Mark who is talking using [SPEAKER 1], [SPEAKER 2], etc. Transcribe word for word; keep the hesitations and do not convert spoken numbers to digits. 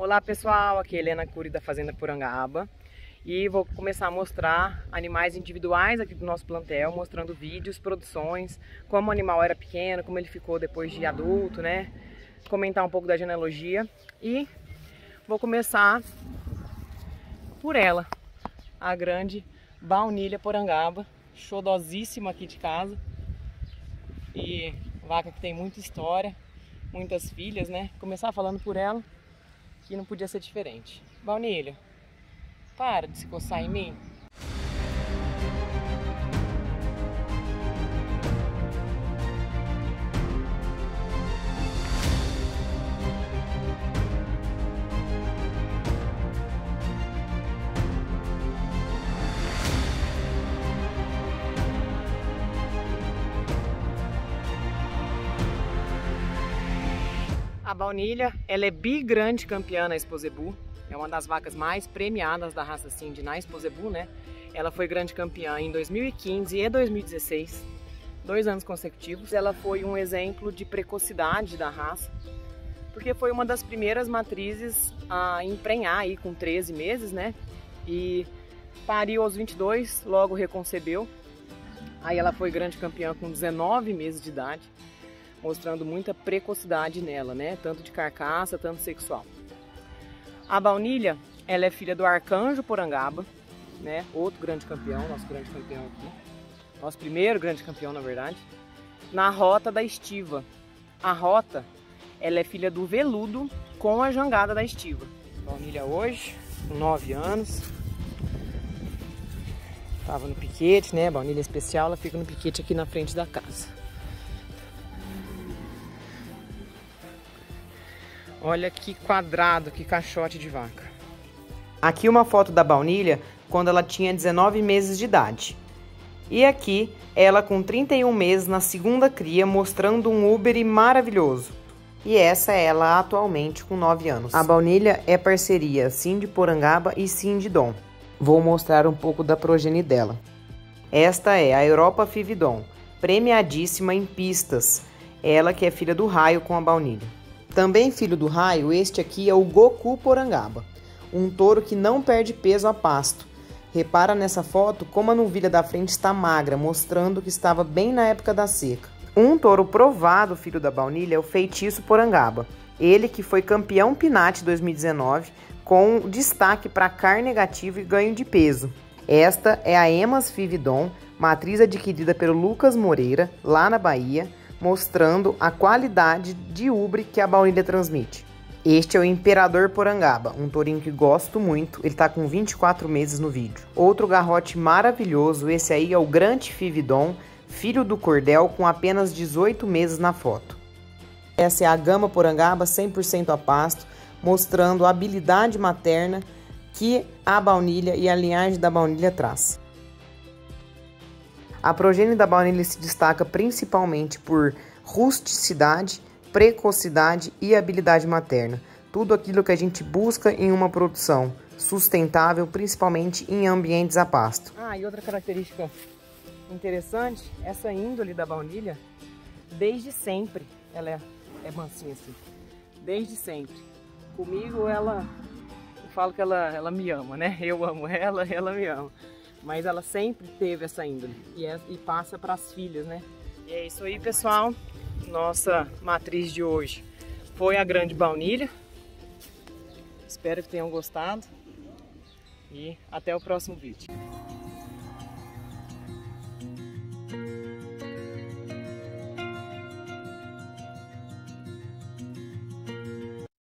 [SPEAKER 1] Olá pessoal, aqui é Helena Cury da Fazenda Porangaba e vou começar a mostrar animais individuais aqui do nosso plantel, mostrando vídeos, produções, como o animal era pequeno, como ele ficou depois de adulto, né? Comentar um pouco da genealogia e vou começar por ela, a grande baunilha porangaba, xodosíssima aqui de casa e vaca que tem muita história, muitas filhas, né? Começar falando por ela, que não podia ser diferente. Baunilha, para de se coçar em mim. A baunilha, ela é bigrande campeã na Expo Zebu, é uma das vacas mais premiadas da raça Cindy na Expo Zebu, né? Ela foi grande campeã em dois mil e quinze e dois mil e dezesseis, dois anos consecutivos. Ela foi um exemplo de precocidade da raça, porque foi uma das primeiras matrizes a emprenhar aí com treze meses, né? E pariu aos vinte e dois, logo reconcebeu. Aí ela foi grande campeã com dezenove meses de idade, mostrando muita precocidade nela, né? Tanto de carcaça, tanto sexual. A baunilha, ela é filha do Arcanjo Porangaba, né? Outro grande campeão, nosso grande campeão aqui. Nosso primeiro grande campeão, na verdade. Na rota da estiva. A rota, ela é filha do Veludo com a jangada da estiva. Baunilha hoje, com nove anos. Tava no piquete, né? Baunilha especial, ela fica no piquete aqui na frente da casa. Olha que quadrado, que caixote de vaca. Aqui uma foto da baunilha quando ela tinha dezenove meses de idade. E aqui ela com trinta e um meses na segunda cria, mostrando um úbere maravilhoso. E essa é ela atualmente com nove anos. A baunilha é parceria Cindy Porangaba e Cindy Dom. Vou mostrar um pouco da progenie dela. Esta é a Europa Fividon, premiadíssima em pistas. Ela que é filha do Raio com a baunilha. Também filho do Raio, este aqui é o Goku Porangaba, um touro que não perde peso a pasto. Repara nessa foto como a novilha da frente está magra, mostrando que estava bem na época da seca. Um touro provado, filho da baunilha, é o Feitiço Porangaba. Ele que foi campeão Pinat dois mil e dezenove, com destaque para carne negativa e ganho de peso. Esta é a Emas Fividon, matriz adquirida pelo Lucas Moreira, lá na Bahia, mostrando a qualidade de ubre que a baunilha transmite. Este é o Imperador Porangaba, um tourinho que gosto muito, ele está com vinte e quatro meses no vídeo. Outro garrote maravilhoso, esse aí é o Grande Fividon, filho do Cordel, com apenas dezoito meses na foto. Essa é a Gama Porangaba cem por cento a pasto, mostrando a habilidade materna que a baunilha e a linhagem da baunilha traz. A progênie da baunilha se destaca principalmente por rusticidade, precocidade e habilidade materna. Tudo aquilo que a gente busca em uma produção sustentável, principalmente em ambientes a pasto. Ah, e outra característica interessante, essa índole da baunilha, desde sempre, ela é, é mansinha assim, desde sempre. Comigo ela, eu falo que ela, ela me ama, né? Eu amo ela, ela me ama. Mas ela sempre teve essa índole e, é, e passa para as filhas, né? E é isso aí, pessoal. Nossa matriz de hoje foi a grande baunilha. Espero que tenham gostado e até o próximo vídeo.